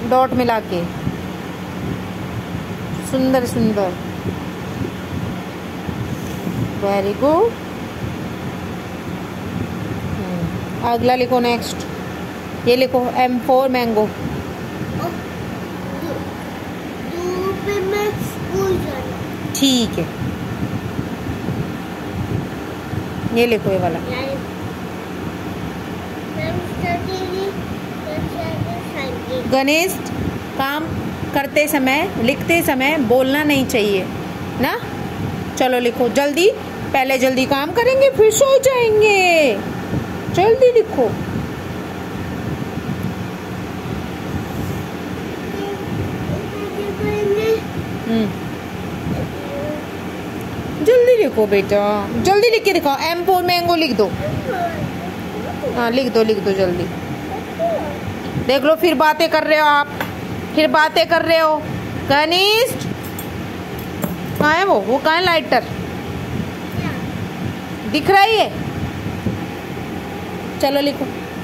Dot मिला के, सुंदर सुंदर, वेरी गुड। अगला लिखो नेक्स्ट, ये लिखो M4 मैंगो। ठीक है, ये लिखो ये वाला। गणेश, काम करते समय, लिखते समय बोलना नहीं चाहिए ना। चलो लिखो जल्दी, पहले जल्दी काम करेंगे फिर सो जाएंगे। जल्दी लिखो। जल्दी लिखो बेटा, जल्दी लिख के दिखाओ। M4 मैंगो लिख दो। हाँ लिख दो जल्दी। देख लो फिर बातें कर रहे हो आप, फिर बातें कर रहे हो। गणेश कहाँ है वो कहाँ है? लाइटर दिख रहा है? चलो लिखो।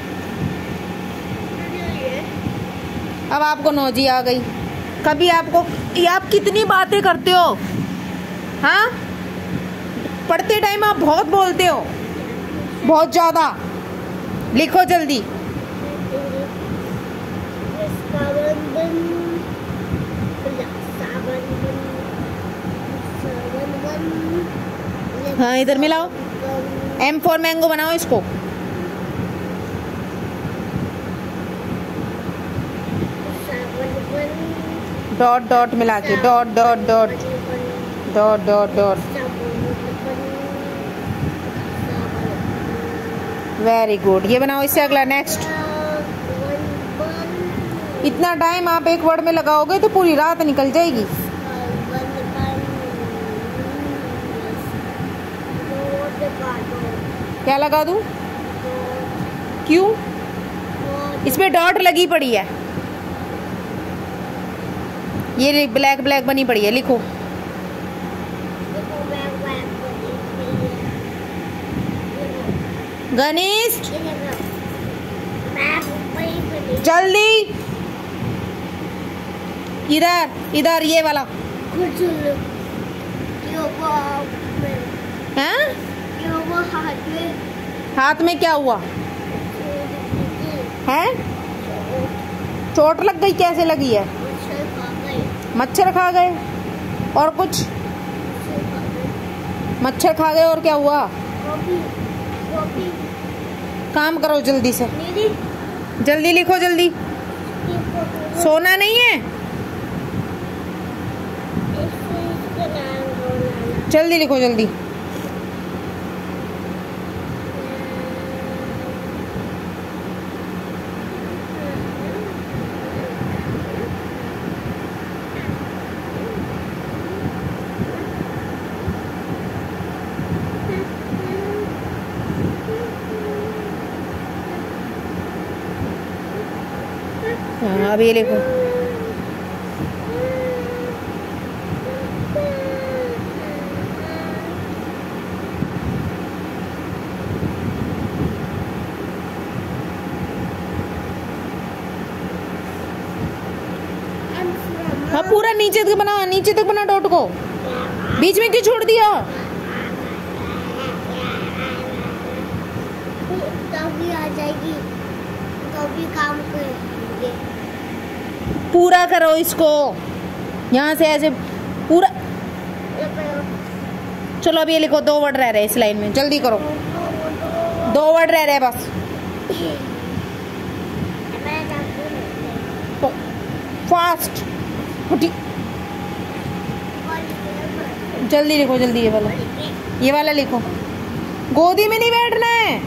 अब आपको नौजी आ गई। कभी आपको, ये आप कितनी बातें करते हो? हाँ, पढ़ते टाइम आप बहुत बोलते हो, बहुत ज्यादा। लिखो जल्दी। हाँ इधर मिलाओ, M4 मैंगो बनाओ इसको। डॉट डॉट मिला के, dot dot dot dot dot dot. Very good. ये बनाओ इससे अगला नेक्स्ट। इतना टाइम आप एक वर्ड में लगाओगे तो पूरी रात निकल जाएगी। क्या लगा दूं? क्यों? इसमें डॉट लगी पड़ी है, ये ब्लैक ब्लैक बनी पड़ी है। लिखो। गणेश जल्दी, इधर इधर, ये वाला। हाँ? हाथ में क्या हुआ है? चोट लग गई? कैसे लगी है? मच्छर खा गए। और कुछ? मच्छर खा गए और क्या हुआ? काम करो जल्दी से, जल्दी लिखो जल्दी। सोना नहीं है, जल्दी लिखो जल्दी। हाँ अब ये लिखो। हाँ पूरा नीचे तक बना, नीचे तक बना डॉट को। बीच में क्यों छोड़ दिया? तभी आ जाएगी, तभी काम करेंगे। पूरा करो इसको, यहाँ से ऐसे पूरा। चलो अब ये लिखो। 2 वर्ड रह रहे हैं इस लाइन में, जल्दी करो। 2 वर्ड रह रहे हैं बस। फास्ट, जल्दी लिखो जल्दी। ये वाला लिखो। गोदी में नहीं बैठना है।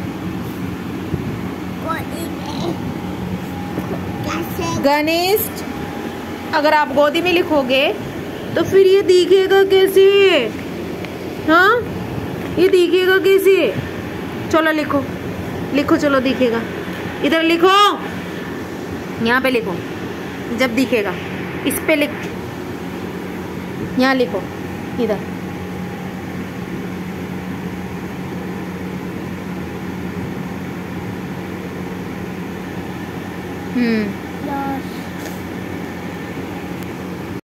गणेश, अगर आप गोदी में लिखोगे तो फिर ये दिखेगा कैसे? हाँ ये दिखेगा कैसे? चलो लिखो, लिखो चलो दिखेगा। इधर लिखो, यहाँ पे लिखो जब दिखेगा। इस पे लिख, यहाँ लिखो इधर।